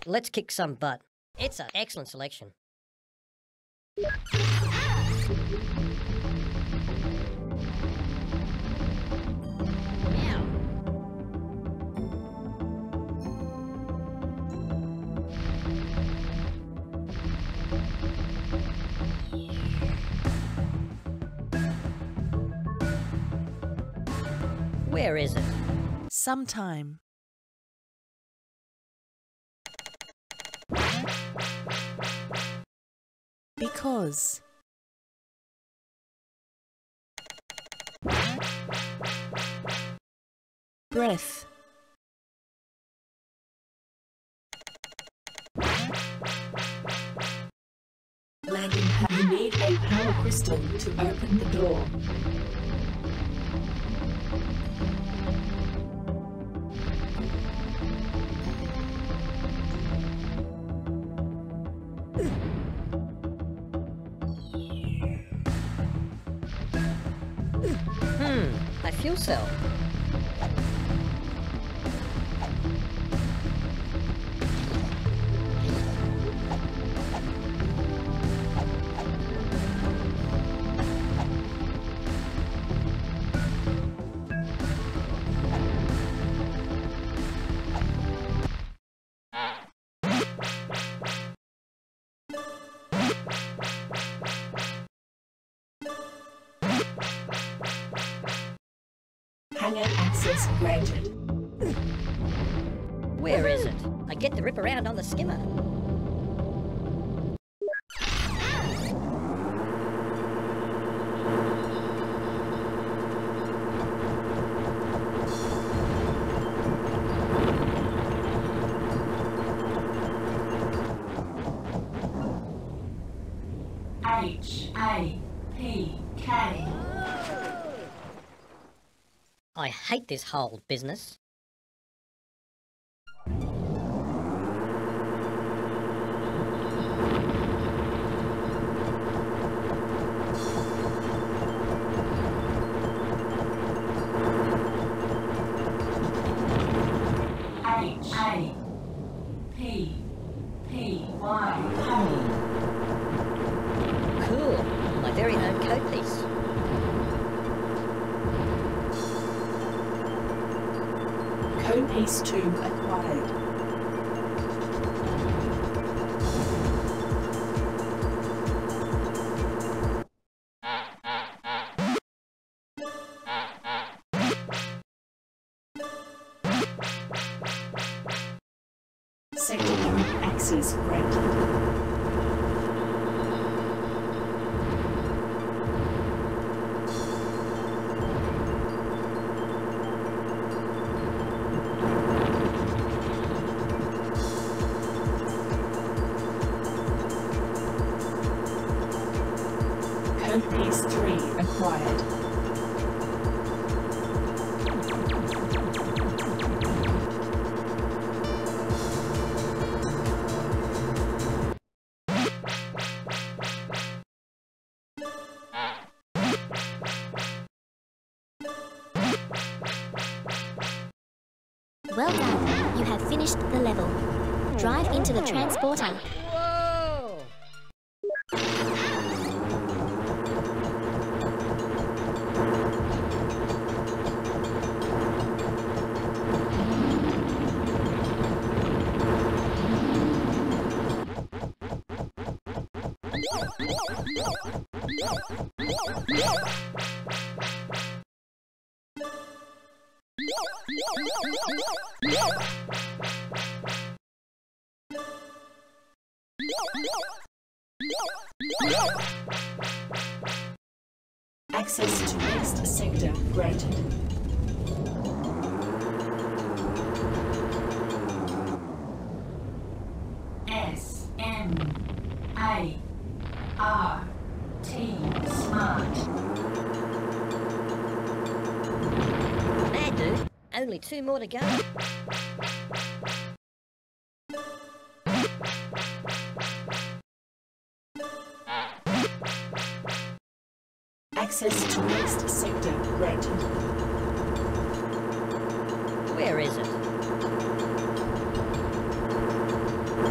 Let's kick some butt. It's an excellent selection. Meow. Where is it? Sometime. Because. Breath. Landing pad. You need a power crystal to open the door. A fuel cell. Hangar access granted. Where is it? I get to rip around on the skimmer. H-A-P-K. I hate this whole business. H-A-P-P-Y. Cool. My very own code piece. Code piece 2 acquired. Secondary access granted. Code piece 3 acquired. Well done. You have finished the level. Drive into the transporter. Whoa! Access to next sector granted. S-M-A-R-T Smart. Mad dude. Only 2 more to go. Access to next sector granted. Where is it?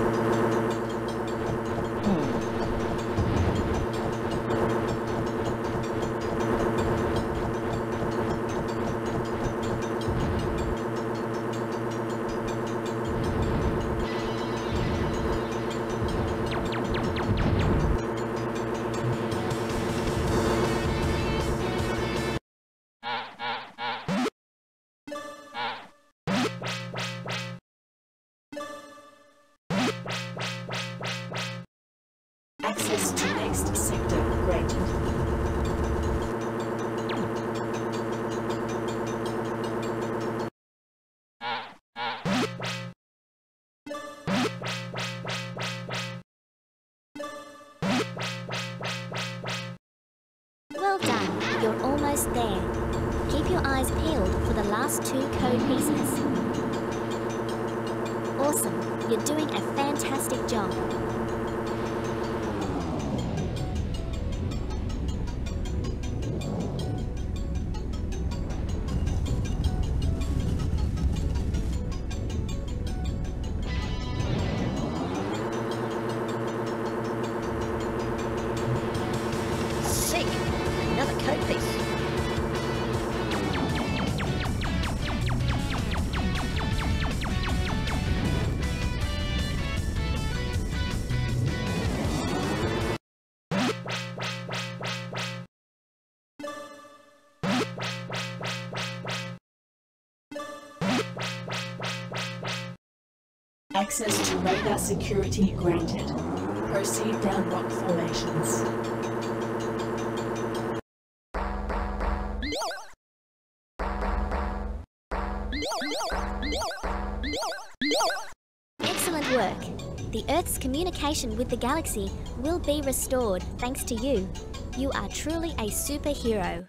Access to next sector granted. Well done, you're almost there. Keep your eyes peeled for the last 2 code pieces. Awesome, you're doing a fantastic job. Sick! Another code piece. Access to radar security granted. Proceed down rock formations. Excellent work. The Earth's communication with the galaxy will be restored thanks to you. You are truly a superhero.